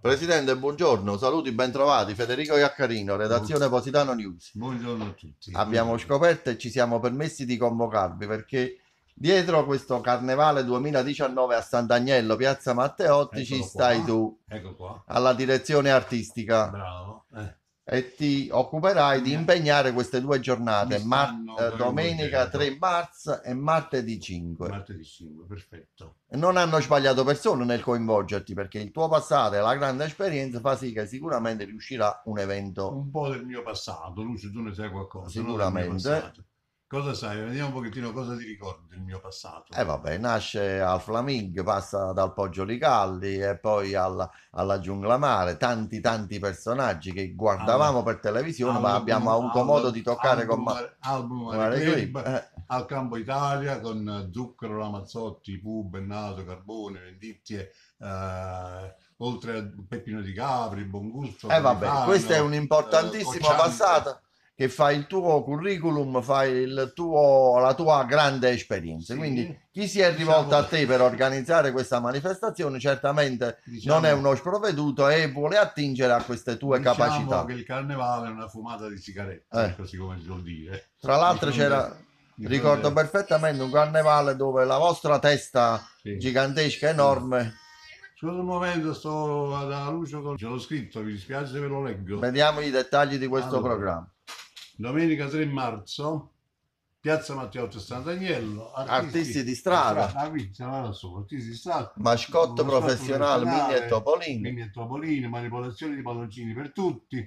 Presidente, buongiorno, saluti, bentrovati. Federico Iaccarino, redazione Positano News. Buongiorno a tutti. Abbiamo scoperto e ci siamo permessi di convocarvi perché dietro questo Carnevale 2019 a Sant'Agnello, Piazza Matteotti, Eccolo ci stai qua. tu Ecco qua. alla direzione artistica Bravo. e ti occuperai di impegnare queste due giornate, Mi stanno domenica coinvolgendo. 3 marzo e martedì 5. Martedì 5, perfetto. Non hanno sbagliato persone nel coinvolgerti perché il tuo passato e la grande esperienza fa sì che sicuramente riuscirà un evento. Un po' del mio passato, Lucio, tu ne sai qualcosa? Sicuramente. No, del mio passato. Cosa sai? Vediamo un pochettino cosa ti ricordi del mio passato. E vabbè, nasce al Flamingo, passa dal Poggio Licalli e poi alla Giungla Mare, tanti personaggi che guardavamo per televisione, ma abbiamo avuto modo di toccare con album Club. Al Campo Italia con Zucchero, Ramazzotti, Pooh, Bennato, Carbone, Vendizie, oltre a Peppino Di Capri, Bongusto. E vabbè, Califano, questo è un importantissimo Cocciante. passato che fa il tuo curriculum, fai la tua grande esperienza. Sì, Quindi chi si è rivolto a te per organizzare questa manifestazione certamente non è uno sprovveduto e vuole attingere a queste tue capacità. Che il carnevale è una fumata di sigarette, così come si vuol dire. Tra l'altro ricordo perfettamente un carnevale dove la vostra testa gigantesca, enorme. Scusa un momento, sto ad Lucio, ce l'ho scritto, mi dispiace se ve lo leggo. Vediamo i dettagli di questo programma. Domenica 3 marzo, Piazza Matteotti Sant'Agnello, artisti di strada. Artisti di strada. Mascotte professionale, Mini e Topolini. Mini e Topolini, manipolazioni di palloncini per tutti,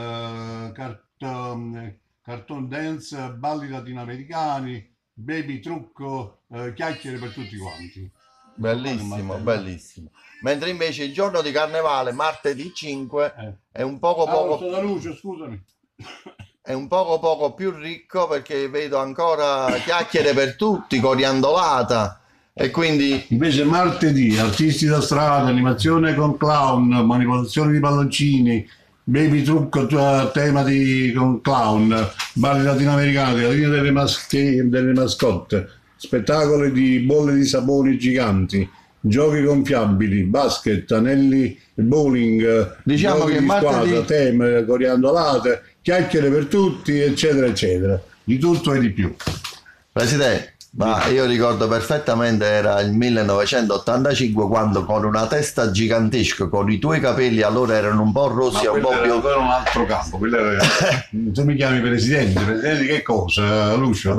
cartoon dance, balli latinoamericani, baby trucco, chiacchiere per tutti quanti. Bellissimo, bellissimo. Mentre invece il giorno di carnevale, martedì 5, è un poco da luce, scusami. È un poco più ricco perché vedo ancora chiacchiere per tutti, coriandolata e quindi invece martedì artisti da strada, animazione con clown, manipolazione di palloncini, baby trucco tema con clown, balli latinoamericani, la linea delle mascotte, spettacoli di bolle di sapone giganti, giochi gonfiabili, basket, anelli, bowling, diciamo che di martedì squadra, teme, coriandolate, chiacchiere per tutti, eccetera, eccetera. Di tutto e di più. Presidente, ma io ricordo perfettamente, era il 1985 quando con una testa gigantesca, con i tuoi capelli allora erano un po' rossi e un po' più... Era un altro campo, tu mi chiami presidente di che cosa, Lucio?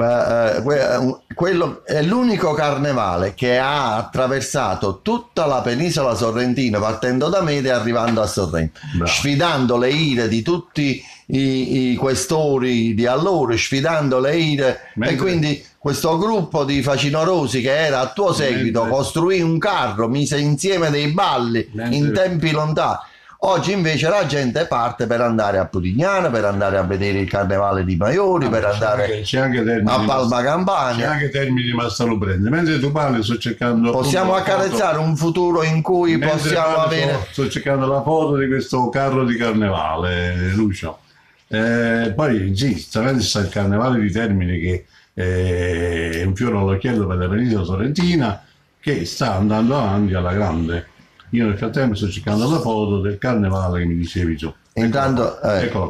Quello è l'unico carnevale che ha attraversato tutta la penisola sorrentina partendo da Mede e arrivando a Sorrento. Bravo. Sfidando le ire di tutti i questori di allora, sfidando le ire e quindi questo gruppo di facinorosi che era a tuo seguito costruì un carro, mise insieme dei balli in tempi lontani. Oggi invece la gente parte per andare a Putignano, per andare a vedere il carnevale di Maiori, per andare a Palma Campania. C'è anche Termini di Massaluprende. Mentre tu parli sto cercando... Possiamo accarezzare un futuro in cui possiamo avere... Sto cercando la foto di questo carro di carnevale, Lucio. Poi sì, sta il carnevale di Termini che è un fiore all'occhiello per la penisola sorrentina che sta andando avanti alla grande. Io nel frattempo sto cercando la foto del carnevale che mi dicevi tu. Intanto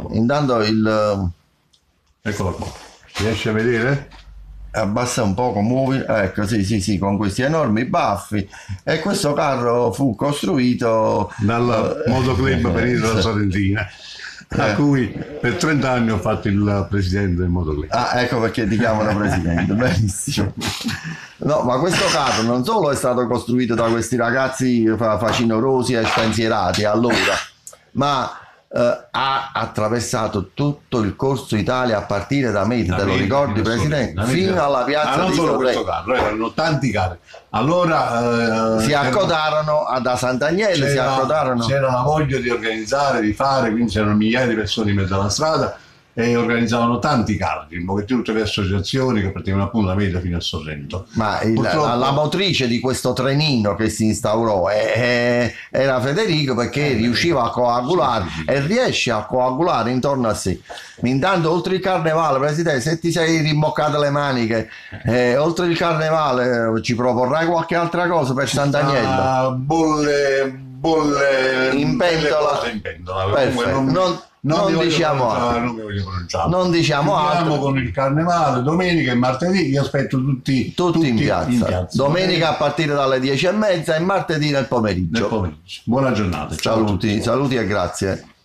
il... Eccola qua. Riesci a vedere? Abbassa un poco, muovi, ecco, sì, con questi enormi baffi. E questo carro fu costruito dal Motoclub Penisola Sorrentina, a cui per 30 anni ho fatto il presidente del Motoclub. Ah, ecco perché ti chiamano presidente, benissimo. No, ma questo carro non solo è stato costruito da questi ragazzi facinorosi e spensierati allora, ma ha attraversato tutto il Corso Italia a partire da Mede, te lo ricordi presidente? Fino alla piazza di Sorrento. Erano tanti carri. Allora si accodarono da Sant'Agnello, c'era la voglia di organizzare, di fare, quindi c'erano migliaia di persone in mezzo alla strada e organizzavano tanti carri, un pochettino tutte le associazioni che partivano appunto da Mede fino a Sorrento. Ma la motrice di questo trenino che si instaurò era Federico, perché riusciva a coagulare e riesce a coagulare intorno a sé. Intanto oltre il carnevale, presidente, se ti sei rimboccate le maniche, oltre il carnevale ci proporrai qualche altra cosa per Sant'Agnello? Bolle bolle in pentola. cose in pentola. Perfetto. Comunque Non diciamo altro. non mi voglio pronunciare. Non diciamo altro. Con il carnevale domenica e martedì, vi aspetto tutti In piazza. Domenica a partire dalle 10:30 e martedì nel pomeriggio. Buona giornata. Ciao Saluti e grazie.